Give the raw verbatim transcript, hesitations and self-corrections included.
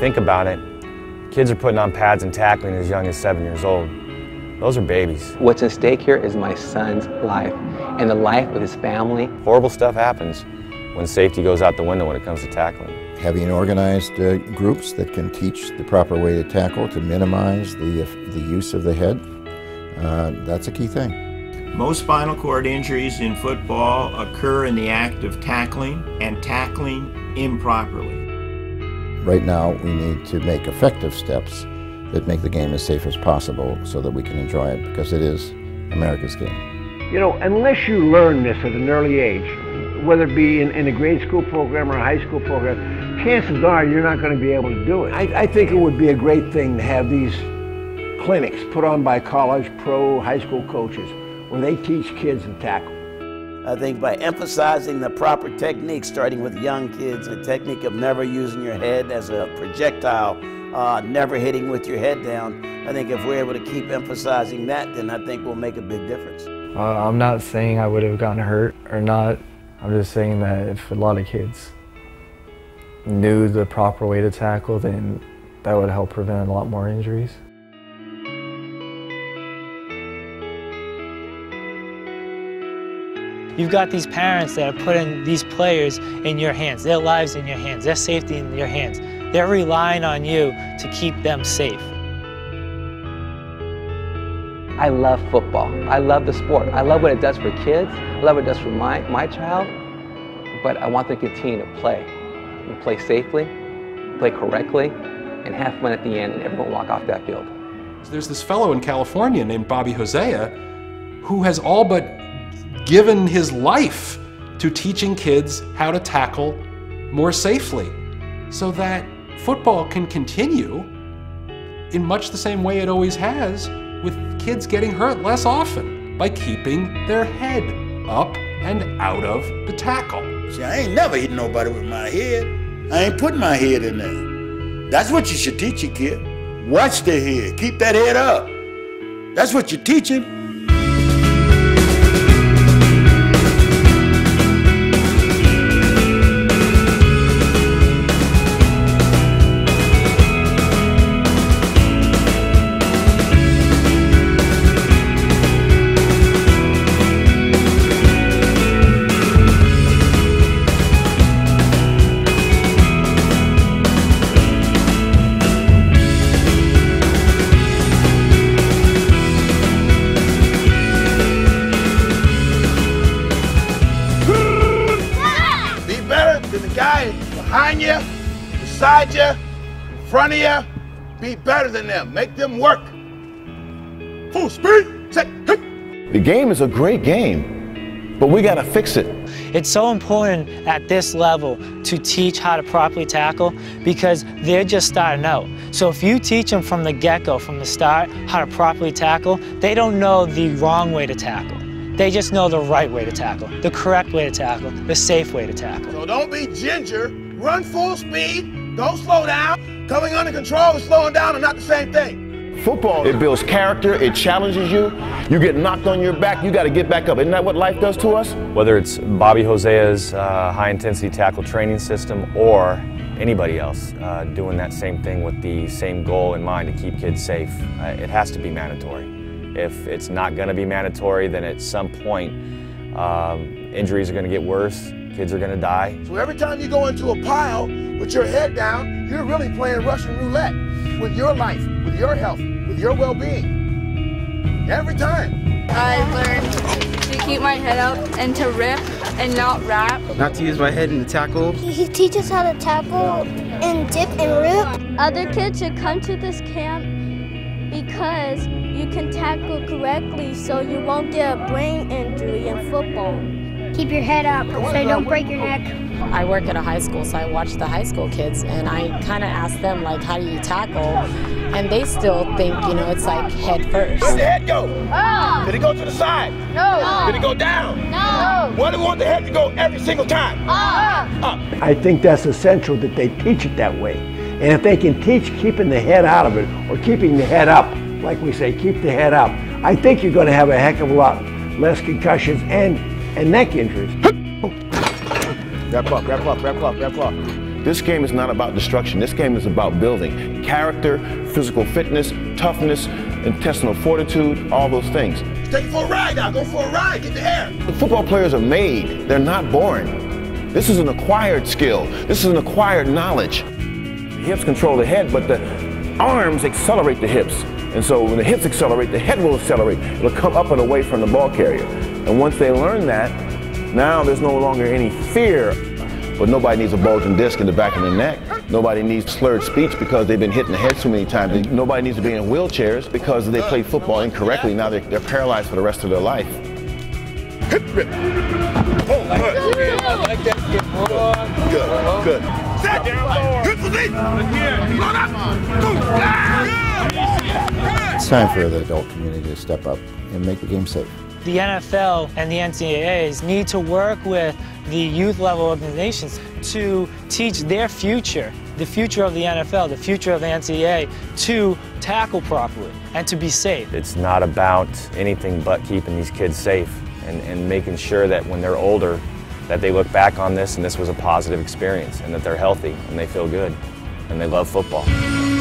think about it, kids are putting on pads and tackling as young as seven years old. Those are babies. What's at stake here is my son's life and the life of his family. Horrible stuff happens when safety goes out the window when it comes to tackling. Having organized uh, groups that can teach the proper way to tackle to minimize the, the use of the head, uh, that's a key thing. Most spinal cord injuries in football occur in the act of tackling and tackling improperly. Right now, we need to make effective steps that make the game as safe as possible so that we can enjoy it, because it is America's game. You know, unless you learn this at an early age, whether it be in, in a grade school program or a high school program, chances are you're not going to be able to do it. I, I think it would be a great thing to have these clinics put on by college, pro, high school coaches where they teach kids to tackle. I think by emphasizing the proper technique, starting with young kids, the technique of never using your head as a projectile, uh, never hitting with your head down, I think if we're able to keep emphasizing that, then I think we'll make a big difference. Uh, I'm not saying I would have gotten hurt or not. I'm just saying that if a lot of kids knew the proper way to tackle, then that would help prevent a lot more injuries. You've got these parents that are putting these players in your hands, their lives in your hands, their safety in your hands. They're relying on you to keep them safe. I love football. I love the sport. I love what it does for kids. I love what it does for my, my child. But I want them to continue to play. And play safely, play correctly, and have fun at the end, and everyone walk off that field. There's this fellow in California named Bobby Hosea who has all but given his life to teaching kids how to tackle more safely so that football can continue in much the same way it always has, with kids getting hurt less often by keeping their head up and out of the tackle. See, I ain't never hit nobody with my head. I ain't putting my head in there. That's what you should teach your kid. Watch their head. Keep that head up. That's what you teach him. Behind you, beside you, in front of you, be better than them. Make them work. Full speed, set, hit. The game is a great game, but we gotta fix it. It's so important at this level to teach how to properly tackle because they're just starting out. So if you teach them from the get-go, from the start, how to properly tackle, they don't know the wrong way to tackle. They just know the right way to tackle, the correct way to tackle, the safe way to tackle. So don't be ginger, run full speed, don't slow down. Coming under control and slowing down are not the same thing. Football, it builds character, it challenges you. You get knocked on your back, you gotta get back up. Isn't that what life does to us? Whether it's Bobby Hosea's uh, high-intensity tackle training system or anybody else uh, doing that same thing with the same goal in mind to keep kids safe, uh, it has to be mandatory. If it's not going to be mandatory, then at some point um, injuries are going to get worse, kids are going to die. So every time you go into a pile with your head down, you're really playing Russian roulette with your life, with your health, with your well-being. Every time. I learned to keep my head up and to rip and not wrap. Not to use my head in the tackle. He teaches how to tackle and dip and rip. Other kids should come to this camp because you can tackle correctly so you won't get a brain injury in football. Keep your head up so you don't break your neck. I work at a high school, so I watch the high school kids, and I kind of ask them, like, how do you tackle? And they still think, you know, it's like head first. Where'd the head go? Oh. Did it go to the side? No. Did it go down? No. Where do we want the head to go every single time? Up. Up. I think that's essential that they teach it that way. And if they can teach keeping the head out of it or keeping the head up, like we say, keep the head up, I think you're going to have a heck of a lot less concussions and, and neck injuries. Wrap up, wrap up, wrap up, wrap up. This game is not about destruction. This game is about building character, physical fitness, toughness, intestinal fortitude, all those things. Take it for a ride now. Go for a ride. Get the air. The football players are made. They're not born. This is an acquired skill. This is an acquired knowledge. The hips control the head, but the arms accelerate the hips. And so when the hips accelerate, the head will accelerate. It'll come up and away from the ball carrier. And once they learn that, now there's no longer any fear. But nobody needs a bulging disc in the back of the neck. Nobody needs slurred speech because they've been hit in the head so many times. Nobody needs to be in wheelchairs because they played football incorrectly. Now they're, they're paralyzed for the rest of their life. Hip rip. Oh, good. I like that kid, boy. Good, good. Set down, good position. It's time for the adult community to step up and make the game safe. The N F L and the N C double A's need to work with the youth level organizations to teach their future, the future of the N F L, the future of the N C double A, to tackle properly and to be safe. It's not about anything but keeping these kids safe and, and making sure that when they're older that they look back on this and this was a positive experience and that they're healthy and they feel good and they love football.